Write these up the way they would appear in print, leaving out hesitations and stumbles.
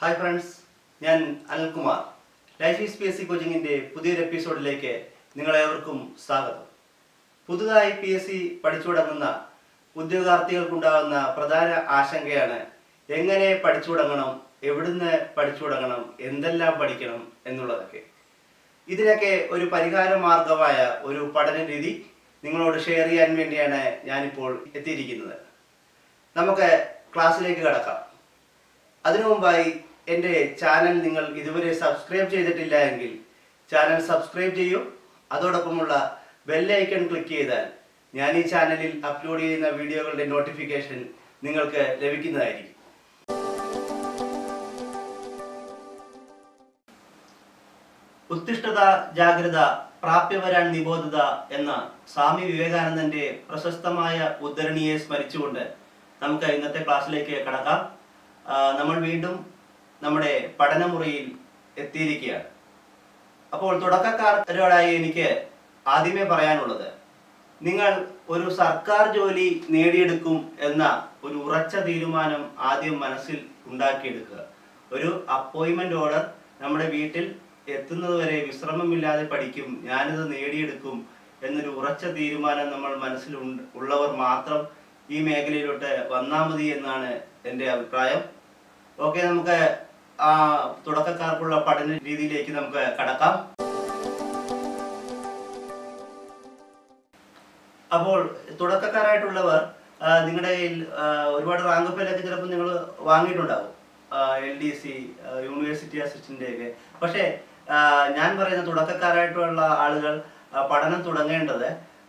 Hi friends, ഞാൻ Anilkumar. Life is PSC കോച്ചിങ്ങിൻ്റെ പുതിയൊരു എപ്പിസോഡിലേക്ക് നിങ്ങളേവർക്കും സ്വാഗതം. പുതുതായി PSC പഠിച്ചു തുടങ്ങുന്ന ഉദ്യോഗാർത്ഥികൾക്കുണ്ടാകുന്ന പ്രധാന ആശങ്കയാണ് എങ്ങനെ പഠിച്ചു തുടങ്ങണം, എവിടുന്ന് പഠിച്ചു തുടങ്ങണം, എന്തെല്ലാം പഠിക്കണം എന്നുള്ളതൊക്കെ. ഇതിനൊക്കെ ഒരു പരിഹാര മാർഗമായ ഒരു പഠന രീതി നിങ്ങളോട് ഷെയർ ചെയ്യാൻ വേണ്ടിയാണ് ഞാനിപ്പോൾ എത്തിയിരിക്കുന്നത്. നമുക്ക് ക്ലാസ്സിലേക്ക് കടക്കാം. അതിനു മുമ്പായി എൻ്റെ ചാനൽ നിങ്ങൾ ഇതുവരെ സബ്സ്ക്രൈബ് ചെയ്തിട്ടില്ല എങ്കിൽ ചാനൽ സബ്സ്ക്രൈബ് ചെയ്യൂ. അതോടൊപ്പമുള്ള ബെല്ലൈക്കൺ ക്ലിക്ക് ചെയ്താൽ ഞാൻ ഈ ചാനലിൽ അപ്ലോഡ് ചെയ്യുന്ന വീഡിയോകളുടെ നോട്ടിഫിക്കേഷൻ നിങ്ങൾക്ക് ലഭിക്കുന്നതായിരിക്കും. ഉത്തിഷ്ഠത ജാഗ്രത പ്രാപ്യവരാൻ നിബോധത എന്ന സ്വാമി വിവേകാനന്ദന്റെ പ്രശസ്തമായ ഉദ്ധരണിയെ സ്മരിച്ചുകൊണ്ട് നമുക്ക് ഇന്നത്തെ ക്ലാസ്സിലേക്ക് കടക്കാം. നമ്മൾ വീണ്ടും നമ്മുടെ പഠനമുറിയിൽ എത്തിയിരിക്കുകയാണ്. അപ്പോൾ തുടക്കക്കാരോടായി എനിക്ക് ആദ്യമേ പറയാനുള്ളത്, നിങ്ങൾ ഒരു സർക്കാർ ജോലി നേടിയെടുക്കും എന്ന ഒരു ഉറച്ച തീരുമാനം ആദ്യം മനസ്സിൽ ഉണ്ടാക്കിയെടുക്കുക. ഒരു അപ്പോയിൻമെന്റ് ഓർഡർ നമ്മുടെ വീട്ടിൽ എത്തുന്നതുവരെ വിശ്രമമില്ലാതെ പഠിക്കും, ഞാനിത് നേടിയെടുക്കും എന്നൊരു ഉറച്ച തീരുമാനം നമ്മൾ മനസ്സിൽ ഉള്ളവർ മാത്രം ഈ മേഖലയിലോട്ട് വന്നാൽ മതി എന്നാണ് എൻ്റെ അഭിപ്രായം. ഓക്കെ, നമുക്ക് തുടക്കക്കാർക്കുള്ള പഠന രീതിയിലേക്ക് നമുക്ക് കടക്കാം. അപ്പോൾ തുടക്കക്കാരായിട്ടുള്ളവർ നിങ്ങളുടെ ഒരുപാട് റാങ്ക് ഫയലൊക്കെ ചിലപ്പോൾ നിങ്ങൾ വാങ്ങിയിട്ടുണ്ടാവും, LDC, യൂണിവേഴ്സിറ്റി അസിസ്റ്റന്റ് ഒക്കെ. പക്ഷേ ഞാൻ പറയുന്ന തുടക്കക്കാരായിട്ടുള്ള ആളുകൾ പഠനം തുടങ്ങേണ്ടത്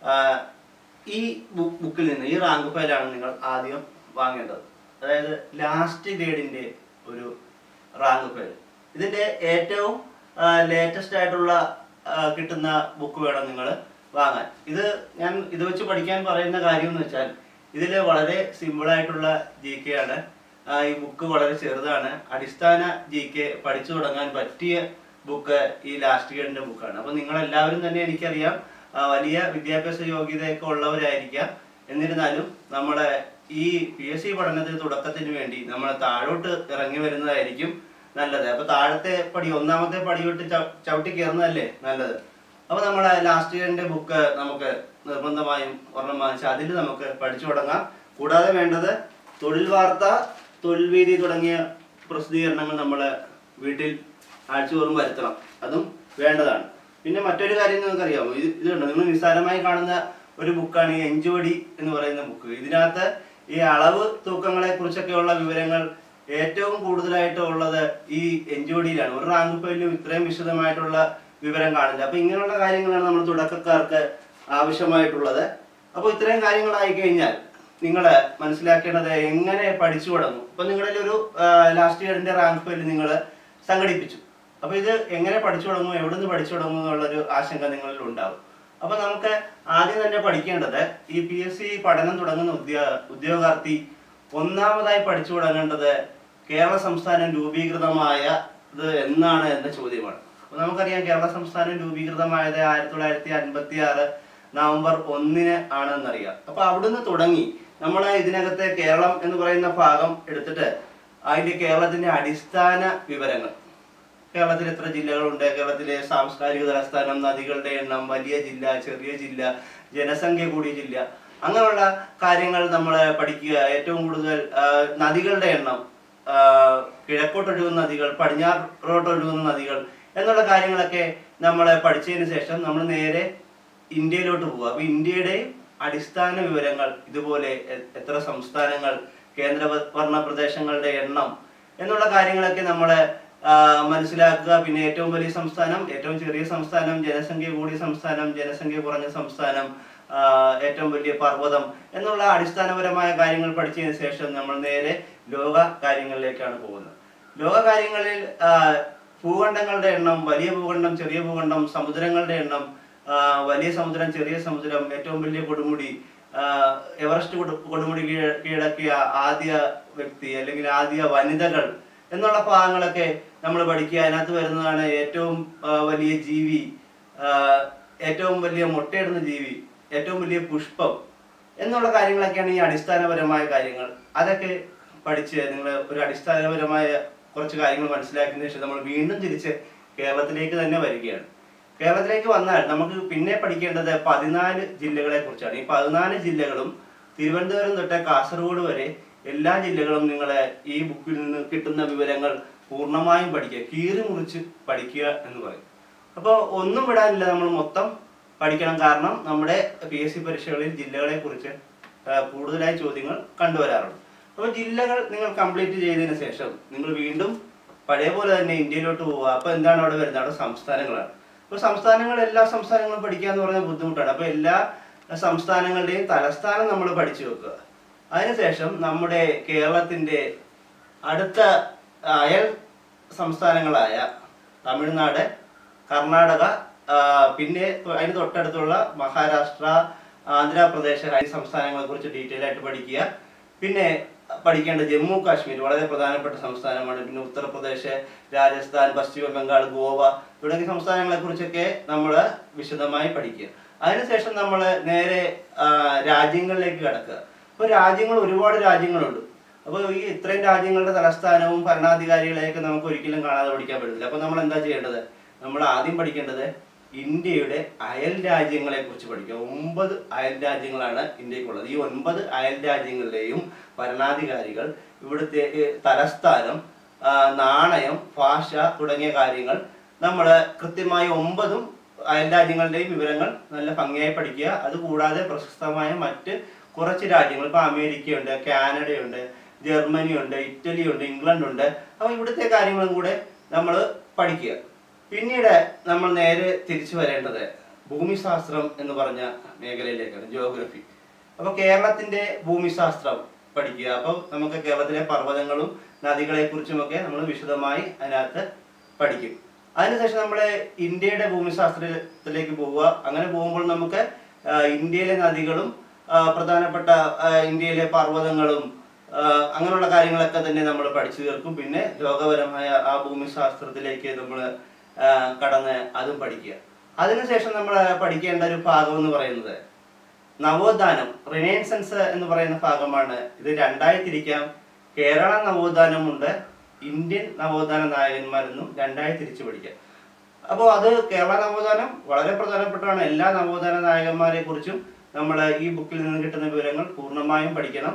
ഈ ബുക്കിൽ നിന്ന്, ഈ റാങ്ക് ഫയലാണ് നിങ്ങൾ ആദ്യം വാങ്ങേണ്ടത്. അതായത് ലാസ്റ്റ് ഗ്രേഡിന്റെ ഒരു റാങ്ക് ഫയൽ. ഇതിന്റെ ഏറ്റവും ലേറ്റസ്റ്റ് ആയിട്ടുള്ള കിട്ടുന്ന ബുക്ക് വേണം നിങ്ങൾ വാങ്ങാൻ. ഞാൻ ഇത് വെച്ച് പഠിക്കാൻ പറയുന്ന കാര്യം എന്ന് വെച്ചാൽ, ഇതിൽ വളരെ സിമ്പിൾ ആയിട്ടുള്ള GK ആണ്. ഈ ബുക്ക് വളരെ ചെറുതാണ്. അടിസ്ഥാന GK പഠിച്ചു തുടങ്ങാൻ പറ്റിയ ബുക്ക് ഈ ലാസ്റ്റ് ഗ്രേഡിന്റെ ബുക്കാണ്. അപ്പൊ നിങ്ങൾ എല്ലാവരും തന്നെ, എനിക്കറിയാം, വലിയ വിദ്യാഭ്യാസ യോഗ്യതയൊക്കെ ഉള്ളവരായിരിക്കാം. എന്നിരുന്നാലും നമ്മുടെ ഈ PSC പഠനത്തിന് തുടക്കത്തിന് വേണ്ടി നമ്മൾ താഴോട്ട് ഇറങ്ങി വരുന്നതായിരിക്കും നല്ലത്. അപ്പൊ താഴത്തെ പടി, ഒന്നാമത്തെ പടി വിട്ട് ചവിട്ടി കയറുന്നതല്ലേ നല്ലത്. അപ്പൊ നമ്മളെ ലാസ്റ്റ് ഇയറിന്റെ ബുക്ക് നമുക്ക് നിർബന്ധമായും ഒരെണ്ണം വാങ്ങിച്ചാൽ അതിൽ നമുക്ക് പഠിച്ചു തുടങ്ങാം. കൂടാതെ വേണ്ടത് തൊഴിൽ വാർത്ത, തൊഴിൽ വീതി തുടങ്ങിയ പ്രസിദ്ധീകരണങ്ങൾ നമ്മൾ വീട്ടിൽ ആഴ്ചതോറും വരുത്തണം. അതും വേണ്ടതാണ്. പിന്നെ മറ്റൊരു കാര്യം നിങ്ങൾക്കറിയാമോ, ഇതുണ്ട്, നിങ്ങൾ നിസ്സാരമായി കാണുന്ന ഒരു ബുക്കാണ് ഈ എഞ്ചുവടി എന്ന് പറയുന്ന ബുക്ക്. ഇതിനകത്ത് ഈ അളവ് തൂക്കങ്ങളെ കുറിച്ചൊക്കെയുള്ള വിവരങ്ങൾ ഏറ്റവും കൂടുതലായിട്ട് ഉള്ളത് ഈ എഞ്ചുവടിയിലാണ്. ഒരു റാങ്ക് ഫയലിലും ഇത്രയും വിശദമായിട്ടുള്ള വിവരം കാണില്ല. അപ്പൊ ഇങ്ങനെയുള്ള കാര്യങ്ങളാണ് നമ്മൾ തുടക്കക്കാർക്ക് ആവശ്യമായിട്ടുള്ളത്. അപ്പോൾ ഇത്രയും കാര്യങ്ങളായി കഴിഞ്ഞാൽ നിങ്ങൾ മനസ്സിലാക്കേണ്ടത് എങ്ങനെ പഠിച്ചു തുടങ്ങും. ഇപ്പൊ നിങ്ങളിൽ ഒരു ലാസ്റ്റ് ഇയറിന്റെ റാങ്ക് ഫയൽ നിങ്ങൾ സംഘടിപ്പിച്ചു. അപ്പൊ ഇത് എങ്ങനെ പഠിച്ചു തുടങ്ങും, എവിടെ നിന്ന് പഠിച്ചു തുടങ്ങും എന്നുള്ളൊരു ആശങ്ക നിങ്ങളിൽ ഉണ്ടാവും. അപ്പൊ നമുക്ക് ആദ്യം തന്നെ പഠിക്കേണ്ടത്, ഈ PSC പഠനം തുടങ്ങുന്ന ഉദ്യോഗാർത്ഥി ഒന്നാമതായി പഠിച്ചു തുടങ്ങേണ്ടത് കേരള സംസ്ഥാനം രൂപീകൃതമായത് എന്നാണ് എന്ന ചോദ്യമാണ്. അപ്പൊ നമുക്കറിയാം, കേരള സംസ്ഥാനം രൂപീകൃതമായത് 1956 നവംബർ 1 ആണെന്നറിയാം. അപ്പൊ അവിടുന്ന് തുടങ്ങി നമ്മൾ ഇതിനകത്തെ കേരളം എന്ന് പറയുന്ന ഭാഗം എടുത്തിട്ട് അതിന്റെ കേരളത്തിന്റെ അടിസ്ഥാന വിവരങ്ങൾ, കേരളത്തിൽ എത്ര ജില്ലകളുണ്ട്, കേരളത്തിലെ സാംസ്കാരിക തലസ്ഥാനം, നദികളുടെ എണ്ണം, വലിയ ജില്ല, ചെറിയ ജില്ല, ജനസംഖ്യ കൂടിയ ജില്ല, അങ്ങനെയുള്ള കാര്യങ്ങൾ നമ്മൾ പഠിക്കുക. ഏറ്റവും കൂടുതൽ നദികളുടെ എണ്ണം, കിഴക്കോട്ടൊഴുകുന്ന നദികൾ, പടിഞ്ഞാറോട്ടൊഴുകുന്ന നദികൾ എന്നുള്ള കാര്യങ്ങളൊക്കെ നമ്മൾ പഠിച്ചതിന് ശേഷം നമ്മൾ നേരെ ഇന്ത്യയിലോട്ട് പോവുക. അപ്പൊ ഇന്ത്യയുടെ അടിസ്ഥാന വിവരങ്ങൾ, ഇതുപോലെ എത്ര സംസ്ഥാനങ്ങൾ, കേന്ദ്രഭരണ പ്രദേശങ്ങളുടെ എണ്ണം എന്നുള്ള കാര്യങ്ങളൊക്കെ നമ്മളെ മനസ്സിലാക്കുക. പിന്നെ ഏറ്റവും വലിയ സംസ്ഥാനം, ഏറ്റവും ചെറിയ സംസ്ഥാനം, ജനസംഖ്യ കൂടിയ സംസ്ഥാനം, ജനസംഖ്യ കുറഞ്ഞ സംസ്ഥാനം, ഏറ്റവും വലിയ പർവ്വതം എന്നുള്ള അടിസ്ഥാനപരമായ കാര്യങ്ങൾ പഠിച്ചതിന് ശേഷം നമ്മൾ നേരെ ലോക കാര്യങ്ങളിലേക്കാണ് പോകുന്നത്. ലോക കാര്യങ്ങളിൽ ഭൂഖണ്ഡങ്ങളുടെ എണ്ണം, വലിയ ഭൂഖണ്ഡം, ചെറിയ ഭൂഖണ്ഡം, സമുദ്രങ്ങളുടെ എണ്ണം, വലിയ സമുദ്രം, ചെറിയ സമുദ്രം, ഏറ്റവും വലിയ കൊടുമുടി, എവറസ്റ്റ് കൊടുമുടി കീഴടക്കിയ ആദ്യ വ്യക്തി അല്ലെങ്കിൽ ആദ്യ വനിതകൾ എന്നുള്ള ഭാഗങ്ങളൊക്കെ നമ്മൾ പഠിക്കുക. അതിനകത്ത് വരുന്നതാണ് ഏറ്റവും വലിയ ജീവി, ഏറ്റവും വലിയ മുട്ടയിടുന്ന ജീവി, ഏറ്റവും വലിയ പുഷ്പം എന്നുള്ള കാര്യങ്ങളൊക്കെയാണ് ഈ അടിസ്ഥാനപരമായ കാര്യങ്ങൾ. അതൊക്കെ പഠിച്ച് നിങ്ങൾ ഒരു അടിസ്ഥാനപരമായ കുറച്ച് കാര്യങ്ങൾ മനസ്സിലാക്കിയതിനു ശേഷം നമ്മൾ വീണ്ടും തിരിച്ച് കേരളത്തിലേക്ക് തന്നെ വരികയാണ്. കേരളത്തിലേക്ക് വന്നാൽ നമുക്ക് പിന്നെ പഠിക്കേണ്ടത് 14 ജില്ലകളെ കുറിച്ചാണ്. ഈ 14 ജില്ലകളും തിരുവനന്തപുരം തൊട്ട് കാസർഗോഡ് വരെ എല്ലാ ജില്ലകളും നിങ്ങളെ ഈ ബുക്കിൽ നിന്ന് കിട്ടുന്ന വിവരങ്ങൾ പൂർണ്ണമായും പഠിക്കുക, കീറി മുറിച്ച് പഠിക്കുക എന്ന് പറയും. അപ്പോൾ ഒന്നും വിടാനില്ല, നമ്മൾ മൊത്തം പഠിക്കണം. കാരണം നമ്മുടെ PSC പരീക്ഷകളിൽ ജില്ലകളെ കുറിച്ച് കൂടുതലായി ചോദ്യങ്ങൾ കണ്ടുവരാറുണ്ട്. അപ്പോൾ ജില്ലകൾ നിങ്ങൾ കംപ്ലീറ്റ് ചെയ്തതിന് ശേഷം നിങ്ങൾ വീണ്ടും പഴയ പോലെ തന്നെ ഇന്ത്യയിലോട്ട് പോവുക. അപ്പോൾ എന്താണ് അവിടെ വരുന്നത്? അവിടെ സംസ്ഥാനങ്ങളാണ്. അപ്പോൾ എല്ലാ സംസ്ഥാനങ്ങളും പഠിക്കുക എന്ന് പറഞ്ഞാൽ ബുദ്ധിമുട്ടാണ്. അപ്പോൾ എല്ലാ സംസ്ഥാനങ്ങളുടെയും തലസ്ഥാനം നമ്മൾ പഠിച്ചു വെക്കുക. അതിനുശേഷം നമ്മുടെ കേരളത്തിൻ്റെ അടുത്ത അയൽ സംസ്ഥാനങ്ങളായ തമിഴ്നാട്, കർണാടക, പിന്നെ അതിന് തൊട്ടടുത്തുള്ള മഹാരാഷ്ട്ര, ആന്ധ്രാപ്രദേശ് എന്നീ സംസ്ഥാനങ്ങളെ കുറിച്ച് ഡീറ്റെയിൽ ആയിട്ട് പഠിക്കുക. പിന്നെ പഠിക്കേണ്ട ജമ്മു കാശ്മീർ വളരെ പ്രധാനപ്പെട്ട സംസ്ഥാനമാണ്. പിന്നെ ഉത്തർപ്രദേശ്, രാജസ്ഥാൻ, പശ്ചിമ ബംഗാൾ, ഗോവ തുടങ്ങിയ സംസ്ഥാനങ്ങളെ കുറിച്ചൊക്കെ നമ്മൾ വിശദമായി പഠിക്കുക. അതിനുശേഷം നമ്മൾ നേരെ രാജ്യങ്ങളിലേക്ക് കടക്കുക. അപ്പോൾ ഒരുപാട് രാജ്യങ്ങളുണ്ട്. അപ്പോൾ ഈ ഇത്രയും രാജ്യങ്ങളുടെ തലസ്ഥാനവും ഭരണാധികാരികളെയൊക്കെ നമുക്ക് ഒരിക്കലും കാണാതെ പഠിക്കാൻ പറ്റില്ല. അപ്പോൾ നമ്മൾ എന്താ ചെയ്യേണ്ടത്? നമ്മൾ ആദ്യം പഠിക്കേണ്ടത് ഇന്ത്യയുടെ അയൽ രാജ്യങ്ങളെ കുറിച്ച് പഠിക്കുക. 9 അയൽ രാജ്യങ്ങളാണ് ഇന്ത്യക്കുള്ളത്. ഈ 9 അയൽ രാജ്യങ്ങളിലെയും ഭരണാധികാരികൾ, ഇവിടുത്തെ തലസ്ഥാനം, നാണയം, ഭാഷ തുടങ്ങിയ കാര്യങ്ങൾ നമ്മൾ കൃത്യമായി 9 അയൽ രാജ്യങ്ങളുടെയും വിവരങ്ങൾ നല്ല ഭംഗിയായി പഠിക്കുക. അതുകൂടാതെ പ്രശസ്തമായ മറ്റ് കുറച്ച് രാജ്യങ്ങൾ, ഇപ്പോൾ അമേരിക്കയുണ്ട്, കാനഡയുണ്ട്, ജർമ്മനിയുണ്ട്, ഇറ്റലിയുണ്ട്, ഇംഗ്ലണ്ടുണ്ട്. അപ്പോൾ ഇവിടുത്തെ കാര്യങ്ങളും കൂടെ നമ്മൾ പഠിക്കുക. പിന്നീട് നമ്മൾ നേരെ തിരിച്ചു വരേണ്ടത് ഭൂമിശാസ്ത്രം എന്ന് പറഞ്ഞ മേഖലയിലേക്കാണ്, ജിയോഗ്രഫി. അപ്പോൾ കേരളത്തിൻ്റെ ഭൂമിശാസ്ത്രം പഠിക്കുക. അപ്പോൾ നമുക്ക് കേരളത്തിലെ പർവ്വതങ്ങളും നദികളെ കുറിച്ചുമൊക്കെ നമ്മൾ വിശദമായി അതിനകത്ത് പഠിക്കും. അതിനുശേഷം നമ്മൾ ഇന്ത്യയുടെ ഭൂമിശാസ്ത്രത്തിലേക്ക് പോവുക. അങ്ങനെ പോകുമ്പോൾ നമുക്ക് ഇന്ത്യയിലെ നദികളും പ്രധാനപ്പെട്ട ഇന്ത്യയിലെ പർവ്വതങ്ങളും അങ്ങനെയുള്ള കാര്യങ്ങളൊക്കെ തന്നെ നമ്മൾ പഠിച്ചു തീർക്കും. പിന്നെ ലോകപരമായ ആ ഭൂമിശാസ്ത്രത്തിലേക്ക് നമ്മൾ കടന്ന് അതും പഠിക്കുക. അതിനുശേഷം നമ്മൾ പഠിക്കേണ്ട ഒരു ഭാഗം എന്ന് പറയുന്നത് നവോത്ഥാനം, റിനൈസൻസ് എന്ന് പറയുന്ന ഭാഗമാണ്. ഇത് രണ്ടായി തിരിക്കാം. കേരള നവോത്ഥാനമുണ്ട്, ഇന്ത്യൻ നവോത്ഥാന നായകന്മാരെന്നും രണ്ടായി തിരിച്ചു പഠിക്കാം. അപ്പോൾ അത് കേരള നവോത്ഥാനം വളരെ പ്രധാനപ്പെട്ടതാണ്. എല്ലാ നവോത്ഥാന നായകന്മാരെ കുറിച്ചും നമ്മൾ ഈ ബുക്കിൽ നിന്ന് കിട്ടുന്ന വിവരങ്ങൾ പൂർണ്ണമായും പഠിക്കണം.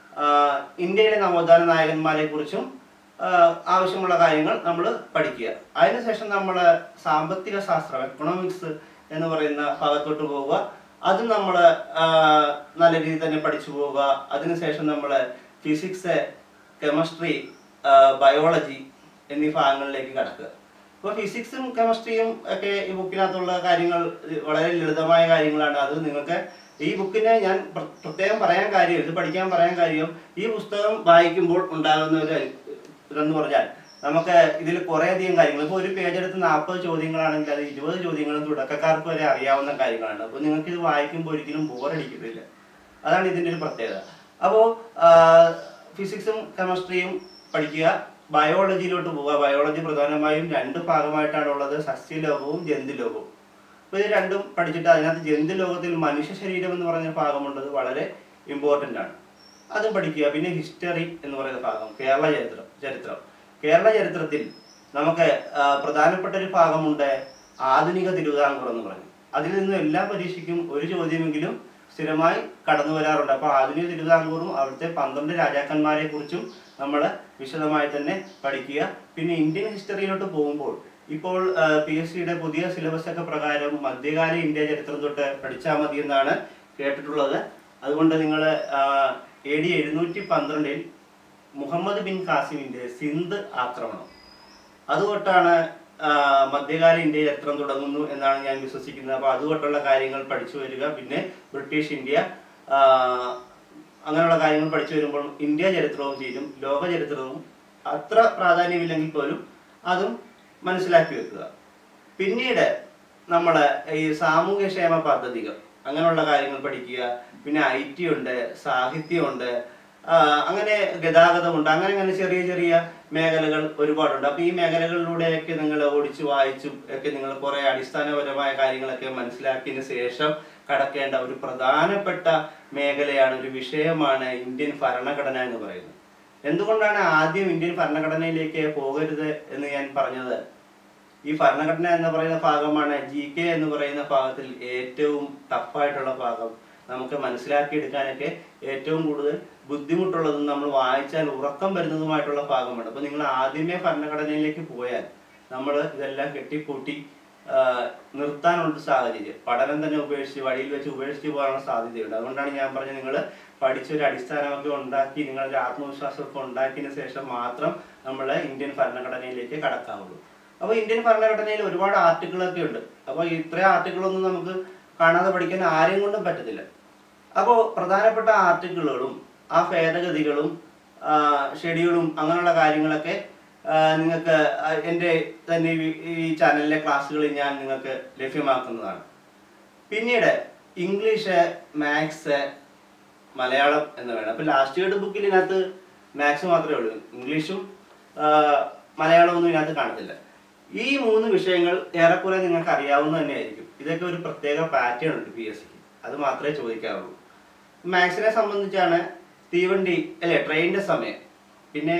ഇന്ത്യയിലെ നവോത്ഥാന നായകന്മാരെ കുറിച്ചും ആവശ്യമുള്ള കാര്യങ്ങൾ നമ്മൾ പഠിക്കുക. അതിനുശേഷം നമ്മൾ സാമ്പത്തിക ശാസ്ത്രം, എക്കണോമിക്സ് എന്ന് പറയുന്ന ഭാഗത്തോട്ട് പോവുക. അത് നമ്മൾ നല്ല രീതിയിൽ തന്നെ പഠിച്ചു പോവുക. അതിനുശേഷം നമ്മൾ ഫിസിക്സ്, കെമിസ്ട്രി, ബയോളജി എന്നീ ഭാഗങ്ങളിലേക്ക് കടക്കുക. അപ്പോൾ ഫിസിക്സും കെമിസ്ട്രിയും ഒക്കെ ഈ ബുക്കിനകത്തുള്ള കാര്യങ്ങൾ വളരെ ലളിതമായ കാര്യങ്ങളാണ്. അത് നിങ്ങൾക്ക് ഈ ബുക്കിനെ ഞാൻ പ്രത്യേകം പറയാൻ കാര്യം, ഇത് പഠിക്കാൻ പറയാൻ കാര്യം, ഈ പുസ്തകം വായിക്കുമ്പോൾ ഉണ്ടാകുന്ന ഒരു ഇതെന്ന് പറഞ്ഞാൽ നമുക്ക് ഇതിൽ കുറേയധികം കാര്യങ്ങൾ, ഇപ്പോൾ ഒരു പേജ് എടുത്ത് 40 ചോദ്യങ്ങളാണെങ്കിൽ അത് 20 ചോദ്യങ്ങളും തുടക്കക്കാർക്ക് വരെ അറിയാവുന്ന കാര്യങ്ങളാണ്. അപ്പോൾ നിങ്ങൾക്ക് ഇത് വായിക്കുമ്പോൾ ഒരിക്കലും ബോറടിക്കുന്നില്ല. അതാണ് ഇതിൻ്റെ ഒരു പ്രത്യേകത. അപ്പോൾ ഫിസിക്സും കെമിസ്ട്രിയും പഠിക്കുക. ബയോളജിയിലോട്ട് പോവുക. ബയോളജി പ്രധാനമായും 2 ഭാഗമായിട്ടാണ് ഉള്ളത്, സസ്യലോകവും ജന്തുലോകവും. അപ്പോൾ ഇത് രണ്ടും പഠിച്ചിട്ട് അതിനകത്ത് ജന്തുലോകത്തിൽ മനുഷ്യ ശരീരം എന്ന് പറഞ്ഞ ഭാഗമുള്ളത് വളരെ ഇമ്പോർട്ടൻ്റ് ആണ്, അതും പഠിക്കുക. പിന്നെ ഹിസ്റ്ററി എന്ന് പറയുന്ന ഭാഗം, കേരള ചരിത്രത്തിൽ നമുക്ക് പ്രധാനപ്പെട്ട ഒരു ഭാഗമുണ്ട്, ആധുനിക തിരുവിതാംകൂർ എന്ന് പറഞ്ഞു. അതിൽ നിന്നും എല്ലാ പരീക്ഷയ്ക്കും ഒരു ചോദ്യമെങ്കിലും സ്ഥിരമായി കടന്നു വരാറുണ്ട്. അപ്പോൾ ആധുനിക തിരുവിതാംകൂറും അവിടുത്തെ 12 രാജാക്കന്മാരെ കുറിച്ചും നമ്മൾ വിശദമായി തന്നെ പഠിക്കുക. പിന്നെ ഇന്ത്യൻ ഹിസ്റ്ററിയിലോട്ട് പോകുമ്പോൾ ഇപ്പോൾ PSCയുടെ പുതിയ സിലബസ് ഒക്കെ പ്രകാരം മധ്യകാല ഇന്ത്യ ചരിത്രം തൊട്ട് പഠിച്ചാൽ മതി എന്നാണ് കേട്ടിട്ടുള്ളത്. അതുകൊണ്ട് നിങ്ങൾ AD 712 മുഹമ്മദ് ബിൻ ഖാസിമിന്റെ സിന്ധ് ആക്രമണം അതുതൊട്ടാണ് മധ്യകാല ഇന്ത്യ ചരിത്രം തുടങ്ങുന്നു എന്നാണ് ഞാൻ വിശ്വസിക്കുന്നത്. അപ്പോൾ അതുകൊണ്ടുള്ള കാര്യങ്ങൾ പഠിച്ചു വരിക. പിന്നെ ബ്രിട്ടീഷ് ഇന്ത്യ അങ്ങനെയുള്ള കാര്യങ്ങൾ പഠിച്ചു വരുമ്പോൾ ഇന്ത്യ ചരിത്രവും തീരും. ലോക ചരിത്രവും അത്ര പ്രാധാന്യമില്ലെങ്കിൽ പോലും അതും മനസ്സിലാക്കി വെക്കുക. പിന്നീട് നമ്മൾ ഈ സാമൂഹ്യക്ഷേമ പദ്ധതികൾ അങ്ങനെയുള്ള കാര്യങ്ങൾ പഠിക്കുക. പിന്നെ IT ഉണ്ട്, സാഹിത്യമുണ്ട്, അങ്ങനെ ഗതാഗതമുണ്ട്, അങ്ങനെ ചെറിയ ചെറിയ മേഖലകൾ ഒരുപാടുണ്ട്. അപ്പോൾ ഈ മേഖലകളിലൂടെയൊക്കെ നിങ്ങൾ ഓടിച്ചു വായിച്ചും ഒക്കെ നിങ്ങൾ കുറേ അടിസ്ഥാനപരമായ കാര്യങ്ങളൊക്കെ മനസ്സിലാക്കിയതിന് ശേഷം കടക്കേണ്ട ഒരു പ്രധാനപ്പെട്ട മേഖലയാണ്, ഒരു വിഷയമാണ് ഇന്ത്യൻ ഭരണഘടന എന്ന് പറയുന്നത്. എന്തുകൊണ്ടാണ് ആദ്യം ഇന്ത്യൻ ഭരണഘടനയിലേക്ക് പോകരുത് എന്ന് ഞാൻ പറഞ്ഞത്? ഈ ഭരണഘടന എന്ന് പറയുന്ന ഭാഗമാണ് GK എന്ന് പറയുന്ന ഭാഗത്തിൽ ഏറ്റവും ടഫായിട്ടുള്ള ഭാഗം. നമുക്ക് മനസ്സിലാക്കിയെടുക്കാനൊക്കെ ഏറ്റവും കൂടുതൽ ബുദ്ധിമുട്ടുള്ളതും നമ്മൾ വായിച്ചാൽ ഉറക്കം വരുന്നതുമായിട്ടുള്ള ഭാഗമാണ്. അപ്പോൾ നിങ്ങൾ ആദ്യമേ ഭരണഘടനയിലേക്ക് പോയാൽ നമ്മൾ ഇതെല്ലാം കെട്ടിപ്പൂട്ടി നിർത്താനുള്ള സാഹചര്യം, പഠനം തന്നെ ഉപേക്ഷിച്ച് വഴിയിൽ വെച്ച് ഉപേക്ഷിച്ച് പോകാനുള്ള സാധ്യതയുണ്ട്. അതുകൊണ്ടാണ് ഞാൻ പറഞ്ഞത്, നിങ്ങൾ പഠിച്ചൊരു അടിസ്ഥാനമൊക്കെ ഉണ്ടാക്കി നിങ്ങളുടെ ആത്മവിശ്വാസമൊക്കെ ഉണ്ടാക്കിയതിന് ശേഷം മാത്രം നമ്മൾ ഇന്ത്യൻ ഭരണഘടനയിലേക്ക് കടക്കാവുള്ളൂ. അപ്പോൾ ഇന്ത്യൻ ഭരണഘടനയിൽ ഒരുപാട് ആർട്ടിക്കിളൊക്കെ ഉണ്ട്. അപ്പോൾ ഇത്രയും ആർട്ടിക്കിളൊന്നും നമുക്ക് കാണാതെ പഠിക്കാൻ ആരെയും കൊണ്ടും പറ്റത്തില്ല. അപ്പോൾ പ്രധാനപ്പെട്ട ആർട്ടിക്കിളുകളും ആ ഭേദഗതികളും ഷെഡ്യൂളും അങ്ങനെയുള്ള കാര്യങ്ങളൊക്കെ നിങ്ങൾക്ക് എൻ്റെ തന്നെ ഈ ചാനലിലെ ക്ലാസ്സുകളിൽ ഞാൻ നിങ്ങൾക്ക് ലഭ്യമാക്കുന്നതാണ്. പിന്നീട് ഇംഗ്ലീഷ്, മാത്സ്, മലയാളം എന്ന് വേണം. അപ്പോൾ ലാസ്റ്റ് ഇയർ ബുക്കിൽ ഇതിനകത്ത് മാത്സ് മാത്രമേ ഉള്ളൂ, ഇംഗ്ലീഷും മലയാളമൊന്നും ഇതിനകത്ത് കാണത്തില്ല. ഈ 3 വിഷയങ്ങൾ ഏറെക്കുറെ നിങ്ങൾക്ക് അറിയാവുന്ന തന്നെയായിരിക്കും. ഇതൊക്കെ ഒരു പ്രത്യേക പാറ്റേൺ ഉണ്ട് PSCക്ക്, അത് മാത്രമേ ചോദിക്കാറുള്ളൂ. മാത്സിനെ സംബന്ധിച്ചാണ് തീവണ്ടി അല്ലെ ട്രെയിനിന്റെ സമയം, പിന്നെ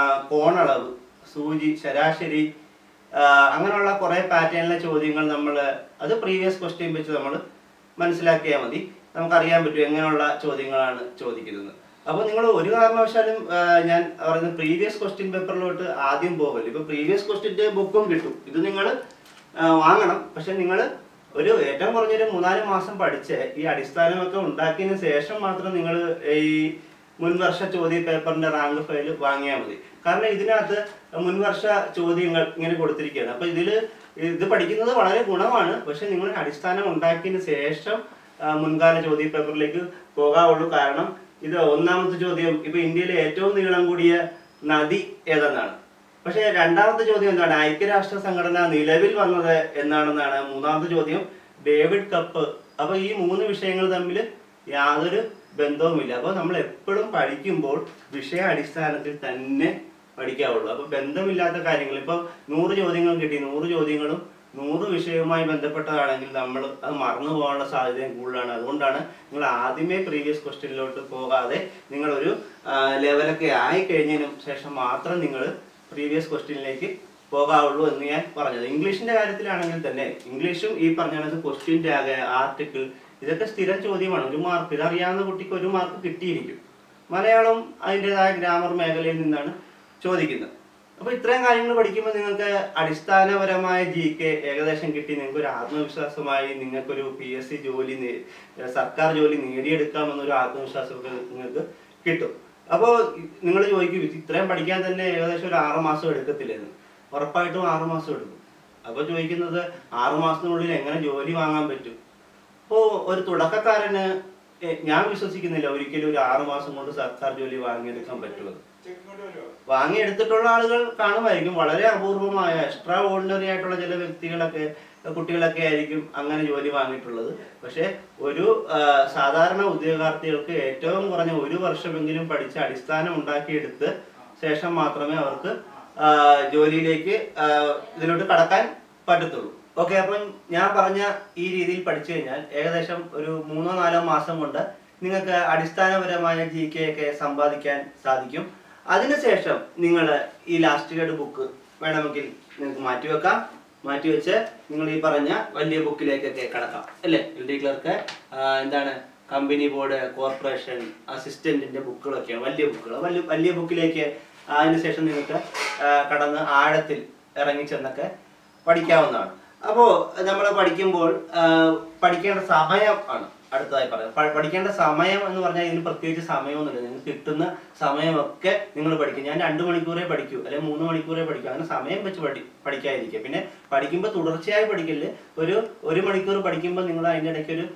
കോണളവ്, സൂചി, ശരാശരി, അങ്ങനെയുള്ള കുറേ പാറ്റേണിലെ ചോദ്യങ്ങൾ നമ്മൾ അത് പ്രീവിയസ് ക്വസ്റ്റ്യൻ വെച്ച് നമ്മൾ മനസ്സിലാക്കിയാൽ മതി. നമുക്കറിയാൻ പറ്റും എങ്ങനെയുള്ള ചോദ്യങ്ങളാണ് ചോദിക്കുന്നത്. അപ്പോൾ നിങ്ങൾ ഒരു കാരണവശാലും ഞാൻ പറയുന്നത് പ്രീവിയസ് ക്വസ്റ്റ്യൻ പേപ്പറിലോട്ട് ആദ്യം പോകല്ലേ. ഇപ്പോൾ പ്രീവിയസ് ക്വസ്റ്റ്യൻ്റെ ബുക്കും കിട്ടും, ഇത് നിങ്ങൾ വാങ്ങണം. പക്ഷെ നിങ്ങൾ ഒരു ഏറ്റവും കുറഞ്ഞൊരു 3-4 മാസം പഠിച്ച് ഈ അടിസ്ഥാനമൊക്കെ ഉണ്ടാക്കിയതിന് ശേഷം മാത്രം നിങ്ങൾ ഈ മുൻവർഷ ചോദ്യ പേപ്പറിന്റെ റാങ്ക് ഫയൽ വാങ്ങിയാൽ മതി. കാരണം ഇതിനകത്ത് മുൻവർഷ ചോദ്യങ്ങൾ ഇങ്ങനെ കൊടുത്തിരിക്കുകയാണ്. അപ്പോൾ ഇത് പഠിക്കുന്നത് വളരെ ഗുണമാണ്. പക്ഷെ നിങ്ങൾ അടിസ്ഥാനം ഉണ്ടാക്കിയതിന് ശേഷം മുൻകാല ചോദ്യ പേപ്പറിലേക്ക് പോകാവുള്ളൂ. കാരണം ഇത് ഒന്നാമത്തെ ചോദ്യം, ഇപ്പൊ ഇന്ത്യയിലെ ഏറ്റവും നീളം കൂടിയ നദി ഏതെന്നാണ്. പക്ഷെ രണ്ടാമത്തെ ചോദ്യം എന്താണ്? ഐക്യരാഷ്ട്ര സംഘടന നിലവിൽ വന്നത് എന്നാണെന്നാണ്. മൂന്നാമത്തെ ചോദ്യം ഡേവിഡ് കപ്പ്. അപ്പൊ ഈ 3 വിഷയങ്ങൾ തമ്മിൽ യാതൊരു ബന്ധവുമില്ല. അപ്പോൾ നമ്മൾ എപ്പോഴും പഠിക്കുമ്പോൾ വിഷയ അടിസ്ഥാനത്തിൽ തന്നെ പഠിക്കാവുള്ളൂ. അപ്പോൾ ബന്ധമില്ലാത്ത കാര്യങ്ങൾ, ഇപ്പോൾ 100 ചോദ്യങ്ങൾ കിട്ടി, 100 ചോദ്യങ്ങളും 100 വിഷയവുമായി ബന്ധപ്പെട്ടതാണെങ്കിൽ നമ്മൾ അത് മറന്നു പോകാനുള്ള സാധ്യതയും കൂടുതലാണ്. അതുകൊണ്ടാണ് നിങ്ങൾ ആദ്യമേ പ്രീവിയസ് ക്വസ്റ്റ്യനിലോട്ട് പോകാതെ നിങ്ങളൊരു ലെവലൊക്കെ ആയി കഴിഞ്ഞതിന് ശേഷം മാത്രം നിങ്ങൾ പ്രീവിയസ് ക്വസ്റ്റ്യനിലേക്ക് പോകാവുള്ളൂ എന്ന് ഞാൻ പറഞ്ഞത്. ഇംഗ്ലീഷിന്റെ കാര്യത്തിലാണെങ്കിൽ തന്നെ ഇംഗ്ലീഷും ഈ പറഞ്ഞത് ക്വസ്റ്റ്യൻ ടാഗ്, ആർട്ടിക്കിൾ, ഇതൊക്കെ സ്ഥിരം ചോദ്യമാണ്. 1 മാർക്ക്, ഇതറിയാവുന്ന കുട്ടിക്ക് 1 മാർക്ക് കിട്ടിയിരിക്കും. മലയാളം അതിൻ്റെതായ ഗ്രാമർ മേഖലയിൽ നിന്നാണ് ചോദിക്കുന്നത്. അപ്പോൾ ഇത്രയും കാര്യങ്ങൾ പഠിക്കുമ്പോൾ നിങ്ങൾക്ക് അടിസ്ഥാനപരമായ GK ഏകദേശം കിട്ടി. നിങ്ങൾക്കൊരു ആത്മവിശ്വാസമായി നിങ്ങൾക്കൊരു PSC ജോലി, സർക്കാർ ജോലി നേടിയെടുക്കാമെന്നൊരു ആത്മവിശ്വാസമൊക്കെ നിങ്ങൾക്ക് കിട്ടും. അപ്പോൾ നിങ്ങൾ ചോദിക്കും, ഇത്രയും പഠിക്കാൻ തന്നെ ഏകദേശം ഒരു 6 മാസം എടുക്കത്തില്ലെന്ന്. ഉറപ്പായിട്ടും 6 മാസം എടുക്കും. അപ്പോൾ ചോദിക്കുന്നത് 6 മാസത്തിനുള്ളിൽ എങ്ങനെ ജോലി വാങ്ങാൻ പറ്റും? അപ്പോൾ ഒരു തുടക്കക്കാരന് ഞാൻ വിശ്വസിക്കുന്നില്ല ഒരിക്കലും ഒരു 6 മാസം കൊണ്ട് സർക്കാർ ജോലി വാങ്ങിയെടുക്കാൻ പറ്റുമെന്ന്. വാങ്ങിയെടുത്തിട്ടുള്ള ആളുകൾ കാണുമായിരിക്കും, വളരെ അപൂർവമായ എക്സ്ട്രാ ഓർഡിനറി ആയിട്ടുള്ള ചില വ്യക്തികളൊക്കെ, കുട്ടികളൊക്കെ ആയിരിക്കും അങ്ങനെ ജോലി വാങ്ങിയിട്ടുള്ളത്. പക്ഷെ ഒരു സാധാരണ ഉദ്യോഗാർത്ഥികൾക്ക് ഏറ്റവും കുറഞ്ഞ 1 വർഷമെങ്കിലും പഠിച്ച് അടിസ്ഥാനം ഉണ്ടാക്കിയെടുത്ത് ശേഷം മാത്രമേ അവർക്ക് ജോലിയിലേക്ക് ഇതിലോട്ട് കടക്കാൻ പറ്റത്തുള്ളൂ. ഓക്കെ, അപ്പം ഞാൻ പറഞ്ഞ ഈ രീതിയിൽ പഠിച്ചു കഴിഞ്ഞാൽ ഏകദേശം ഒരു 3-4 മാസം കൊണ്ട് നിങ്ങൾക്ക് അടിസ്ഥാനപരമായ GK ഒക്കെ സമ്പാദിക്കാൻ സാധിക്കും. അതിനുശേഷം നിങ്ങൾ ഈ ലാസ്റ്റ് ഗൈഡ് ബുക്ക് വേണമെങ്കിൽ നിങ്ങൾക്ക് മാറ്റിവെക്കാം. മാറ്റിവെച്ച് നിങ്ങൾ ഈ പറഞ്ഞ വലിയ ബുക്കിലേക്കൊക്കെ കടക്കാം അല്ലേ. LD ക്ലർക്ക്, എന്താണ് കമ്പനി ബോർഡ്, കോർപ്പറേഷൻ, അസിസ്റ്റന്റിന്റെ ബുക്കുകളൊക്കെയാണ് വലിയ ബുക്കുകൾ. വലിയ ബുക്കിലേക്ക് അതിനുശേഷം നിങ്ങൾക്ക് കടന്ന് ആഴത്തിൽ ഇറങ്ങിച്ചെന്നൊക്കെ പഠിക്കാവുന്നതാണ്. അപ്പോൾ നമ്മൾ പഠിക്കുമ്പോൾ പഠിക്കേണ്ട സമയം ആണ് അടുത്തതായി പറയാം. പഠിക്കേണ്ട സമയം എന്ന് പറഞ്ഞാൽ ഇതിന് പ്രത്യേകിച്ച് സമയമൊന്നുമില്ല. നിങ്ങൾക്ക് കിട്ടുന്ന സമയമൊക്കെ നിങ്ങൾ പഠിക്കും. ഞാൻ 2 മണിക്കൂറേ പഠിക്കൂ അല്ലെങ്കിൽ 3 മണിക്കൂറേ പഠിക്കൂ, അങ്ങനെ സമയം വെച്ച് പഠിക്കാതിരിക്കുക. പിന്നെ പഠിക്കുമ്പോൾ തുടർച്ചയായി പഠിക്കല്. ഒരു 1 മണിക്കൂർ പഠിക്കുമ്പോൾ നിങ്ങൾ അതിൻ്റെ ഇടയ്ക്ക് ഒരു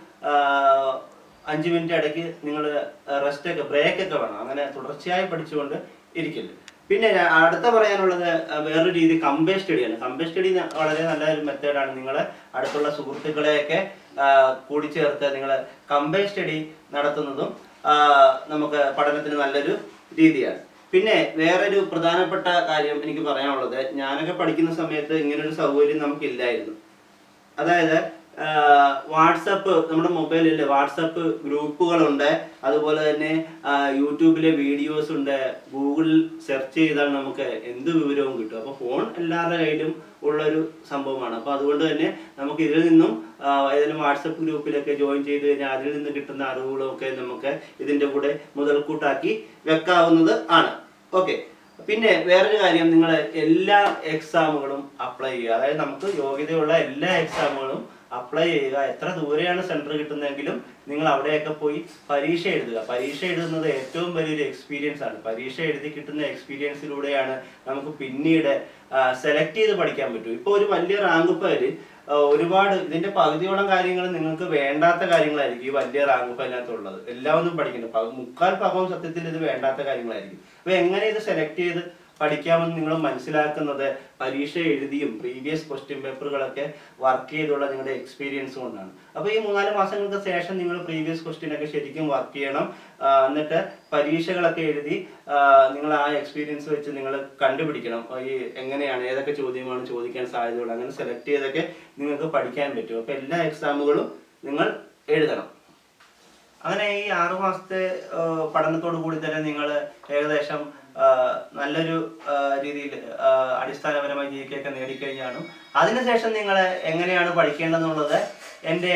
5 മിനിറ്റ് ഇടയ്ക്ക് നിങ്ങൾ റെസ്റ്റൊക്കെ ബ്രേക്കൊക്കെ വേണം. അങ്ങനെ തുടർച്ചയായി പഠിച്ചുകൊണ്ട് ഇരിക്കില്ല. പിന്നെ അടുത്ത പറയാനുള്ളത് വേറൊരു രീതി കമ്പയർ സ്റ്റഡിയാണ്. കമ്പയർ സ്റ്റഡി വളരെ നല്ലൊരു മെത്തേഡാണ്. നിങ്ങൾ അടുത്തുള്ള സുഹൃത്തുക്കളെയൊക്കെ കൂടിച്ചേർത്ത് നിങ്ങൾ കമ്പയർ സ്റ്റഡി നടത്തുന്നതും നമുക്ക് പഠനത്തിന് നല്ലൊരു രീതിയാണ്. പിന്നെ വേറൊരു പ്രധാനപ്പെട്ട കാര്യം എനിക്ക് പറയാനുള്ളത്, ഞാനൊക്കെ പഠിക്കുന്ന സമയത്ത് ഇങ്ങനൊരു സൗകര്യം നമുക്കില്ലായിരുന്നു. അതായത് വാട്സപ്പ് നമ്മുടെ മൊബൈലിൽ വാട്സപ്പ് ഗ്രൂപ്പുകളുണ്ട്, അതുപോലെ തന്നെ യൂട്യൂബിലെ വീഡിയോസ് ഉണ്ട്, ഗൂഗിളിൽ സെർച്ച് ചെയ്താൽ നമുക്ക് എന്ത് വിവരവും കിട്ടും. അപ്പോൾ ഫോൺ എല്ലാവരുടെ കയ്യിലും ഉള്ളൊരു സംഭവമാണ്. അപ്പോൾ അതുകൊണ്ട് തന്നെ നമുക്ക് ഇതിൽ നിന്നും ഏതെങ്കിലും വാട്സപ്പ് ഗ്രൂപ്പിലൊക്കെ ജോയിൻ ചെയ്ത് കഴിഞ്ഞാൽ അതിൽ നിന്ന് കിട്ടുന്ന അറിവുകളൊക്കെ നമുക്ക് ഇതിൻ്റെ കൂടെ മുതൽക്കൂട്ടാക്കി വെക്കാവുന്നത് ആണ്. ഓക്കെ, പിന്നെ വേറൊരു കാര്യം, നിങ്ങൾ എല്ലാ എക്സാമുകളും അപ്ലൈ ചെയ്യുക. അതായത് നമുക്ക് യോഗ്യതയുള്ള എല്ലാ എക്സാമുകളും അപ്ലൈ ചെയ്യുക. എത്ര ദൂരെയാണ് സെൻറ്റർ കിട്ടുന്നതെങ്കിലും നിങ്ങൾ അവിടെയൊക്കെ പോയി പരീക്ഷ എഴുതുക. പരീക്ഷ എഴുതുന്നത് ഏറ്റവും വലിയൊരു എക്സ്പീരിയൻസ് ആണ്. പരീക്ഷ എഴുതി കിട്ടുന്ന എക്സ്പീരിയൻസിലൂടെയാണ് നമുക്ക് പിന്നീട് സെലക്ട് ചെയ്ത് പഠിക്കാൻ പറ്റും. ഇപ്പോൾ ഒരു വലിയ റാങ്ക് പേര് ഒരുപാട് ഇതിന്റെ പകുതിയോളം കാര്യങ്ങൾ നിങ്ങൾക്ക് വേണ്ടാത്ത കാര്യങ്ങളായിരിക്കും ഈ വലിയ റാങ്ക് ഫയലിനകത്തുള്ളത്. എല്ലാം ഒന്നും പഠിക്കണ്ട, മുക്കാൽ ഭാഗവും സത്യത്തിൽ ഇത് വേണ്ടാത്ത കാര്യങ്ങളായിരിക്കും. അപ്പൊ എങ്ങനെ ഇത് സെലക്ട് ചെയ്ത് പഠിക്കാമെന്ന് നിങ്ങൾ മനസ്സിലാക്കുന്നത് പരീക്ഷ എഴുതിയും പ്രീവിയസ് ക്വസ്റ്റ്യൻ പേപ്പറുകളൊക്കെ വർക്ക് ചെയ്തുള്ള നിങ്ങളുടെ എക്സ്പീരിയൻസ് കൊണ്ടാണ്. അപ്പോൾ ഈ 3-4 മാസങ്ങൾക്ക് ശേഷം നിങ്ങൾ പ്രീവിയസ് ക്വസ്റ്റ്യൻ ഒക്കെ ശരിക്കും വർക്ക് ചെയ്യണം. എന്നിട്ട് പരീക്ഷകളൊക്കെ എഴുതി നിങ്ങൾ ആ എക്സ്പീരിയൻസ് വെച്ച് നിങ്ങൾ കണ്ടുപിടിക്കണം ഈ എങ്ങനെയാണ് ഏതൊക്കെ ചോദ്യമാണ് ചോദിക്കാൻ സാധ്യതയുള്ളത്. അങ്ങനെ സെലക്ട് ചെയ്തൊക്കെ നിങ്ങൾക്ക് പഠിക്കാൻ പറ്റും. അപ്പോൾ എല്ലാ എക്സാമുകളും നിങ്ങൾ എഴുതണം. അങ്ങനെ ഈ 6 മാസത്തെ പഠനത്തോടു കൂടി തന്നെ നിങ്ങൾ ഏകദേശം നല്ലൊരു രീതിയിൽ അടിസ്ഥാനപരമായ ജീവിക്കൊക്കെ നേടിക്കഴിഞ്ഞാണ്. അതിനുശേഷം നിങ്ങൾ എങ്ങനെയാണ് പഠിക്കേണ്ടതെന്നുള്ളത് എൻ്റെ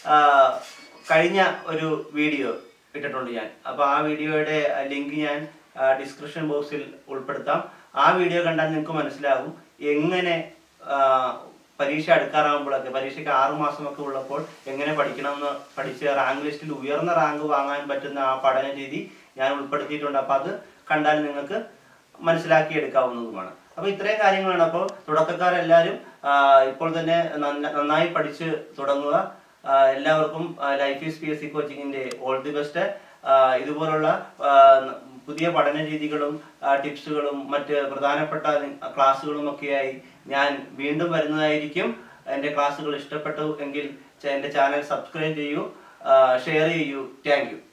കഴിഞ്ഞ ഒരു വീഡിയോ ഇട്ടിട്ടുണ്ട് ഞാൻ. അപ്പോൾ ആ വീഡിയോയുടെ ലിങ്ക് ഞാൻ ഡിസ്ക്രിപ്ഷൻ ബോക്സിൽ ഉൾപ്പെടുത്താം. ആ വീഡിയോ കണ്ടാൽ നിങ്ങൾക്ക് മനസ്സിലാകും എങ്ങനെ പരീക്ഷ അടുക്കാറാകുമ്പോഴൊക്കെ, പരീക്ഷയ്ക്ക് 6 മാസമൊക്കെ ഉള്ളപ്പോൾ എങ്ങനെ പഠിക്കണമെന്ന് പഠിച്ച് റാങ്ക് ലിസ്റ്റിൽ ഉയർന്ന റാങ്ക് വാങ്ങാൻ പറ്റുന്ന ആ പഠന രീതി ഞാൻ ഉൾപ്പെടുത്തിയിട്ടുണ്ട്. അപ്പോൾ അത് കണ്ടാൽ നിങ്ങൾക്ക് മനസ്സിലാക്കിയെടുക്കാവുന്നതുമാണ്. അപ്പോൾ ഇത്രയും കാര്യങ്ങളാണ്. അപ്പോൾ തുടക്കക്കാരെല്ലാവരും ഇപ്പോൾ തന്നെ നന്നായി പഠിച്ച് തുടങ്ങുക. എല്ലാവർക്കും ലൈഫ് ഈസ് PSC കോച്ചിങ്ങിൻ്റെ ഓൾ ദി ബെസ്റ്റ്. ഇതുപോലുള്ള പുതിയ പഠന രീതികളും ടിപ്സുകളും മറ്റ് പ്രധാനപ്പെട്ട ക്ലാസ്സുകളും ഒക്കെയായി ഞാൻ വീണ്ടും വരുന്നതായിരിക്കും. എൻ്റെ ക്ലാസ്സുകൾ ഇഷ്ടപ്പെട്ടു എങ്കിൽ എൻ്റെ ചാനൽ സബ്സ്ക്രൈബ് ചെയ്യൂ, ഷെയർ ചെയ്യൂ. Thank U.